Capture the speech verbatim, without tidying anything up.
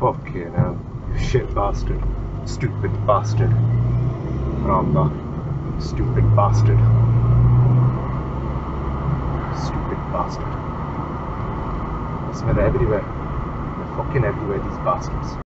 Fucking hell. You shit bastard. Stupid bastard. Ramba. Stupid bastard. Stupid bastard. I smell it everywhere. They're fucking everywhere, these bastards.